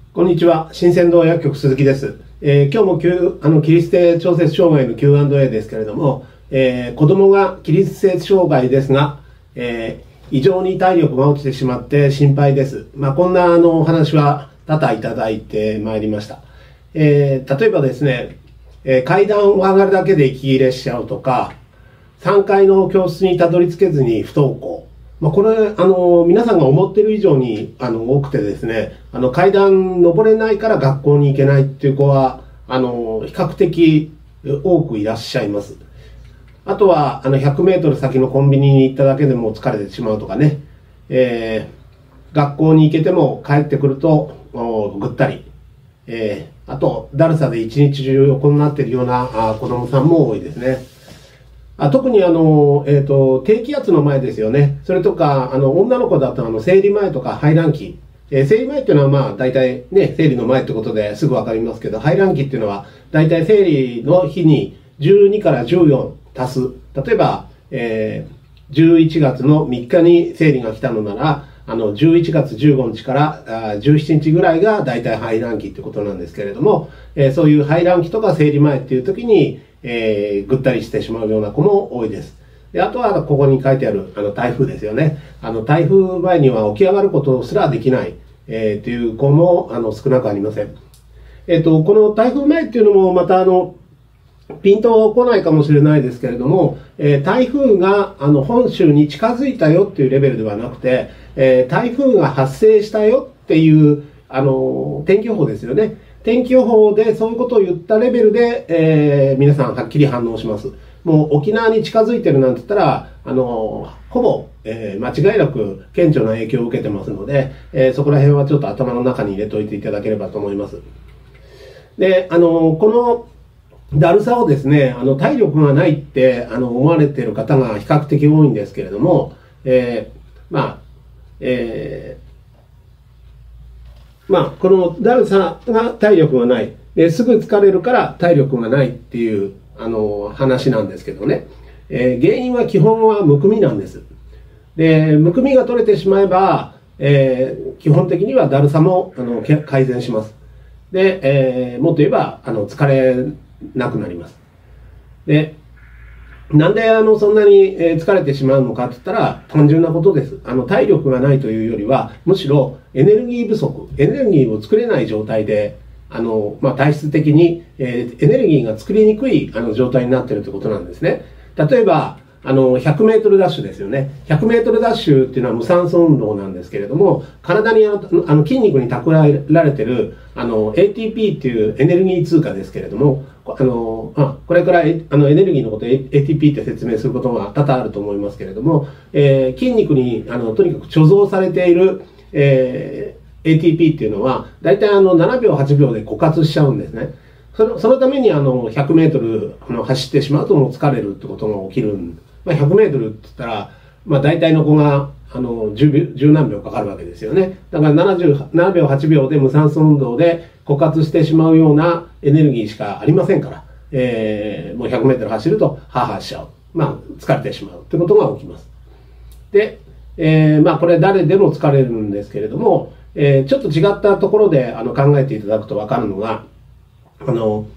こんにちは。新鮮堂薬局鈴木です。今日も起立性調節障害の Q&A ですけれども、子供が起立性障害ですが、異常に体力が落ちてしまって心配です。こんなお話は多々いただいてまいりました。例えばですね、階段を上がるだけで息切れしちゃうとか、3階の教室にたどり着けずに不登校。これ、皆さんが思っている以上に、多くてですね、階段登れないから学校に行けないっていう子は、比較的多くいらっしゃいます。あとは、100メートル先のコンビニに行っただけでも疲れてしまうとかね、学校に行けても帰ってくると、ぐったり、あと、だるさで一日中横になっているような子供さんも多いですね。特に低気圧の前ですよね。それとか、女の子だと生理前とか排卵期。生理前っていうのは大体ね、生理の前ってことですぐわかりますけど、排卵期っていうのは大体生理の日に12から14足す。例えば、11月の3日に生理が来たのなら、11月15日から17日ぐらいが大体排卵期ってことなんですけれども、そういう排卵期とか生理前っていう時に、ぐったりしてしまうような子も多いです。で、あとはここに書いてある台風ですよね。台風前には起き上がることすらできない、という子も少なくありません。この台風前っていうのもまたピンとこないかもしれないですけれども、台風が本州に近づいたよっていうレベルではなくて、台風が発生したよっていう天気予報ですよね。天気予報でそういうことを言ったレベルで、皆さんはっきり反応します。もう沖縄に近づいてるなんて言ったら、ほぼ、間違いなく顕著な影響を受けてますので、そこら辺はちょっと頭の中に入れておいていただければと思います。で、このだるさをですね、体力がないって思われている方が比較的多いんですけれども、このだるさが体力がない、すぐ疲れるから体力がないっていう話なんですけどね、原因は基本はむくみなんです。で、むくみが取れてしまえば、基本的にはだるさも改善します。で、もっと言えば疲れなくなります。で、なんでそんなに疲れてしまうのかって言ったら単純なことです。体力がないというよりは、むしろエネルギー不足、エネルギーを作れない状態で、体質的にエネルギーが作りにくい状態になっているということなんですね。例えば100メートルダッシュですよね。100メートルダッシュっていうのは無酸素運動なんですけれども、体に筋肉に蓄えられているATP っていうエネルギー通貨ですけれども、これからエネルギーのことを ATP って説明することが多々あると思いますけれども、筋肉にとにかく貯蔵されている、ATP っていうのは大体7秒8秒で枯渇しちゃうんですね。そのために100メートル走ってしまうともう疲れるってことが起きる100メートルって言ったら、大体の子が10何秒かかるわけですよね。だから7秒8秒で無酸素運動で枯渇してしまうようなエネルギーしかありませんから、もう100メートル走るとハーハーしちゃう。疲れてしまうってことが起きます。で、これ誰でも疲れるんですけれども、ちょっと違ったところで考えていただくと分かるのが、例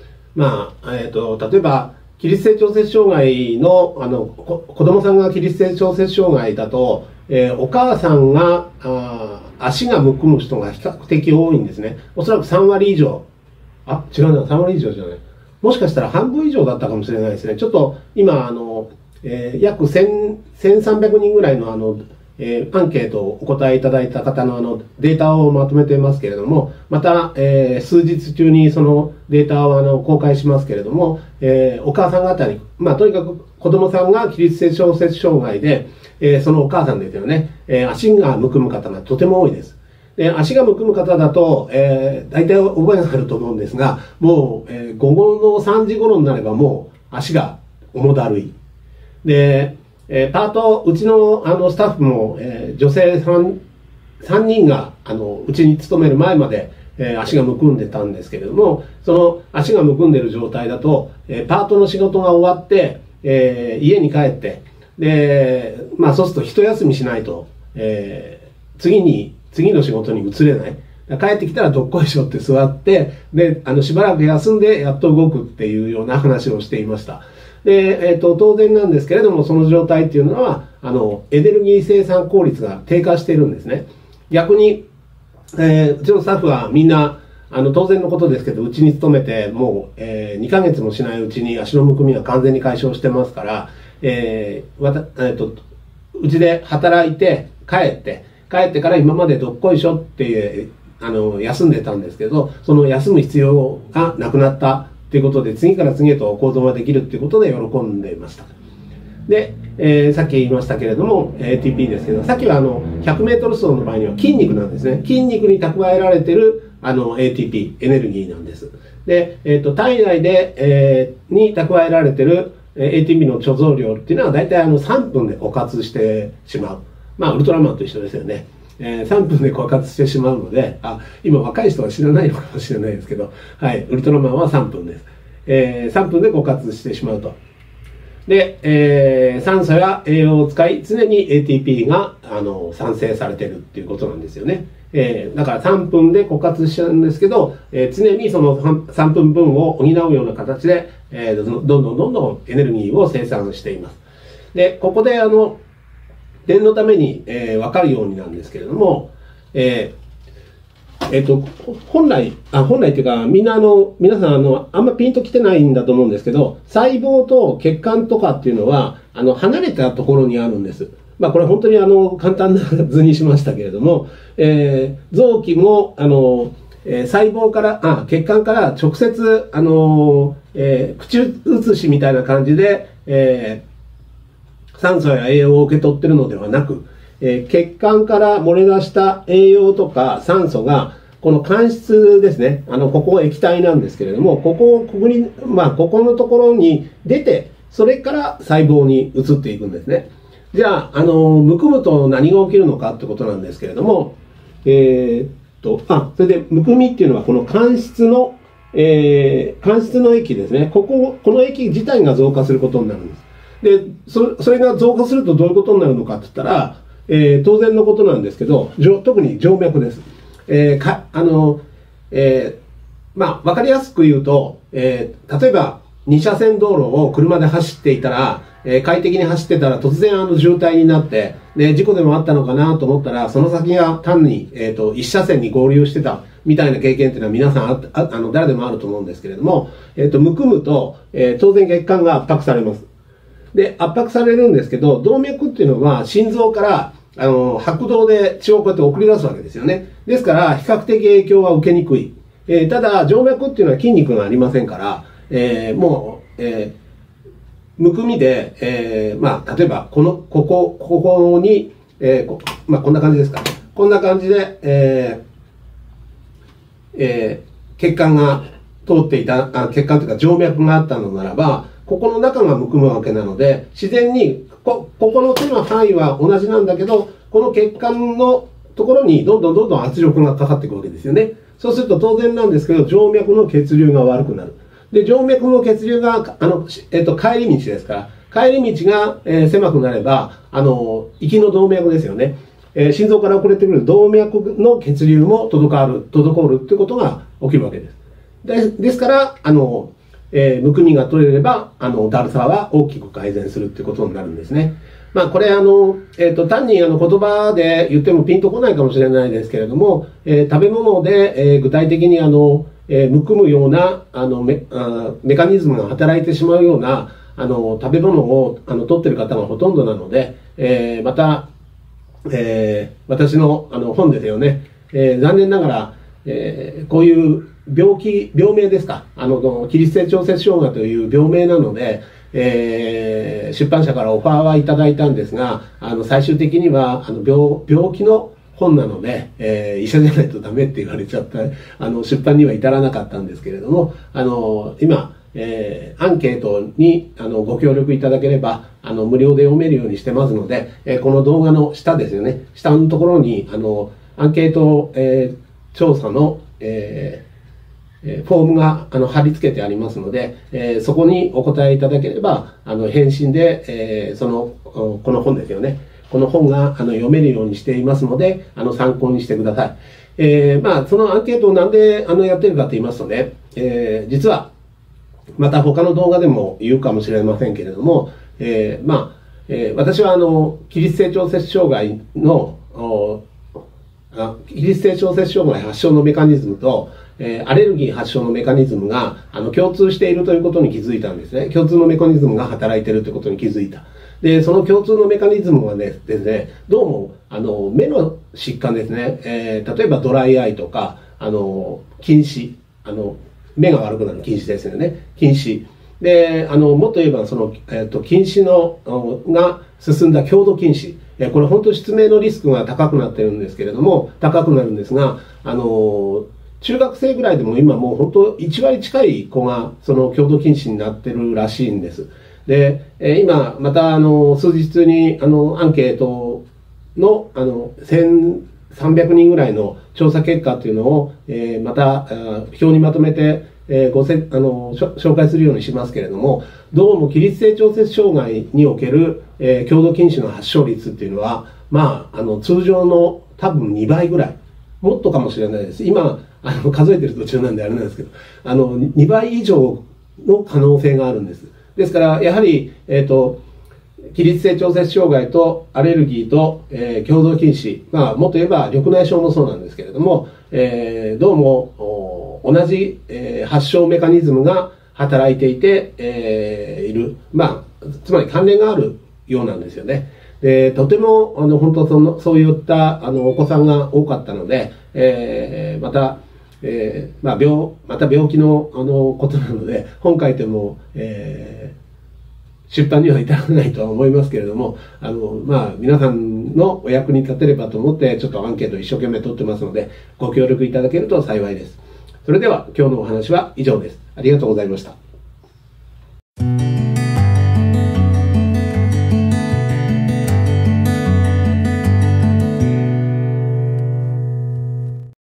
えば起立性調節障害の子供さんが起立性調節障害だと、お母さんが足がむくむ人が比較的多いんですね。おそらく3割以上、違うな、3割以上じゃない、もしかしたら半分以上だったかもしれないですね。ちょっと今約1300人ぐらいのアンケートをお答えいただいた方のデータをまとめてますけれども、また、数日中にそのデータを公開しますけれども、お母さん方に、とにかく子供さんが起立性調節障害で、そのお母さんですよね、足がむくむ方がとても多いです。で、足がむくむ方だと、大体覚えがあると思うんですが、もう、午後の3時頃になればもう足が重だるい。で、パート、うちのスタッフも、女性3人がうちに勤める前まで、足がむくんでたんですけれども、その足がむくんでる状態だと、パートの仕事が終わって、家に帰って、で、そうすると一休みしないと、次の仕事に移れない。 帰ってきたらどっこいしょって座って、で、しばらく休んでやっと動くっていうような話をしていました。で、当然なんですけれども、その状態っていうのは、エネルギー生産効率が低下しているんですね。逆に、うちのスタッフはみんな、当然のことですけど、うちに勤めて、もう、2ヶ月もしないうちに足のむくみは完全に解消してますから、うちで働いて、帰ってから今までどっこいしょっていう、休んでたんですけど、その休む必要がなくなったということで、次から次へと行動ができるということで喜んでいました。で、さっき言いましたけれども、ATP ですけど、さっきは100メートル走の場合には筋肉なんですね。筋肉に蓄えられているATP、エネルギーなんです。で、体内で、に蓄えられている ATP の貯蔵量っていうのは大体3分で枯渇してしまう。まあ、ウルトラマンと一緒ですよね。3分で枯渇してしまうので、今若い人は知らないのかもしれないですけど、はい、ウルトラマンは3分です。3分で枯渇してしまうと。で、酸素や栄養を使い、常に ATP が産生されているっていうことなんですよね。だから3分で枯渇しちゃうんですけど、常にその3分分を補うような形で、どんどんエネルギーを生産しています。で、ここで念のために、分かるようになんですけれども、本来っていうか、皆さんあんまピンときてないんだと思うんですけど、細胞と血管とかっていうのは、離れたところにあるんです。まあ、これ本当に簡単な図にしましたけれども、臓器も、細胞から、血管から直接、口移しみたいな感じで、酸素や栄養を受け取っているのではなく、血管から漏れ出した栄養とか酸素が、この間質ですね。ここは液体なんですけれども、ここのところに出て、それから細胞に移っていくんですね。じゃあ、むくむと何が起きるのかってことなんですけれども、それで、むくみっていうのは、この間質の液ですね。この液自体が増加することになるんです。で、それが増加するとどういうことになるのかって言ったら、当然のことなんですけど、特に静脈です。わかりやすく言うと、例えば、2車線道路を車で走っていたら、快適に走ってたら突然渋滞になって、事故でもあったのかなと思ったら、その先が単に、1車線に合流してたみたいな経験っていうのは皆さん誰でもあると思うんですけれども、むくむと、当然血管が圧迫されます。で、圧迫されるんですけど、動脈っていうのは心臓から拍動で血をこうやって送り出すわけですよね。ですから、比較的影響は受けにくい。ただ、静脈っていうのは筋肉がありませんから、むくみで、例えば、ここに、こんな感じですか。こんな感じで、血管が通っていた、血管というか静脈があったのならば、ここの中がむくむわけなので、自然にここの手の範囲は同じなんだけど、この血管のところにどんどん圧力がかかっていくわけですよね。そうすると当然なんですけど、静脈の血流が悪くなる。で、静脈の血流が、帰り道ですから、帰り道が、狭くなれば、行きの動脈ですよね。心臓から遅れてくる動脈の血流も滞るっていうことが起きるわけです。ですから、むくみが取れれば、だるさは大きく改善するっていうことになるんですね。これ単に言葉で言ってもピンとこないかもしれないですけれども、食べ物で、具体的にむくむようなメカニズムが働いてしまうような食べ物を取っている方がほとんどなので、また、私の本ですよね、残念ながら、こういう病名ですか、起立性調節障害という病名なので、出版社からオファーはいただいたんですが、最終的には病気の本なので、医者じゃないとダメって言われちゃった出版には至らなかったんですけれども、今、アンケートにご協力いただければ無料で読めるようにしてますので、この動画の下ですよね、下のところにアンケート、調査の、フォームが貼り付けてありますので、そこにお答えいただければ返信で、この本ですよね、 この本が読めるようにしていますので、参考にしてください。そのアンケートをなんでやってるかと言いますとね、実は、また他の動画でも言うかもしれませんけれども、私は起立性調節障害の起立性調節障害発症のメカニズムと、アレルギー発症のメカニズムが共通しているということに気づいたんですね。共通のメカニズムが働いているということに気づいた。で、その共通のメカニズムはですね、どうも目の疾患ですね、例えばドライアイとか近視、目が悪くなる近視ですよね。近視でもっと言えば近視が進んだ強度近視、これ本当失明のリスクが高くなってるんですけれども、高くなるんですが、中学生ぐらいでも今もう本当1割近い子がその強度近視になってるらしいんです。で、今また数日にアンケートの1300人ぐらいの調査結果というのを、また表にまとめて紹介するようにしますけれども、どうも起立性調節障害における、強度近視の発症率っていうのは、通常の多分2倍ぐらい、もっとかもしれないです。今数えてる途中なんであれなんですけど、2倍以上の可能性があるんです。ですからやはり起立性調節障害とアレルギーと、強度近視、もっと言えば緑内障もそうなんですけれども、どうも同じ、発症メカニズムが働いていて、いる、つまり関連があるようなんですよね。で、とても本当そういったお子さんが多かったので、また病気のことなので本書いても、出版には至らないとは思いますけれども、皆さんのお役に立てればと思ってちょっとアンケートを一生懸命取ってますので、ご協力いただけると幸いです。それでは今日のお話は以上です。ありがとうございました。